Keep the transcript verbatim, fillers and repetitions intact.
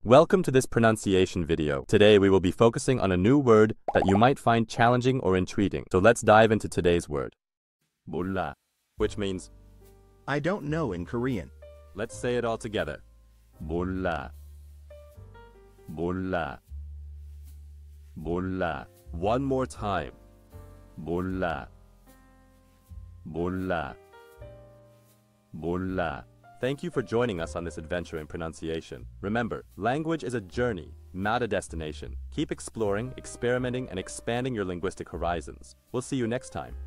Welcome to this pronunciation video. Today we will be focusing on a new word that you might find challenging or intriguing. So let's dive into today's word. 몰라, which means I don't know in Korean. Let's say it all together. 몰라. 몰라. 몰라. One more time. 몰라. 몰라. 몰라. Thank you for joining us on this adventure in pronunciation. Remember, language is a journey, not a destination. Keep exploring, experimenting, and expanding your linguistic horizons. We'll see you next time.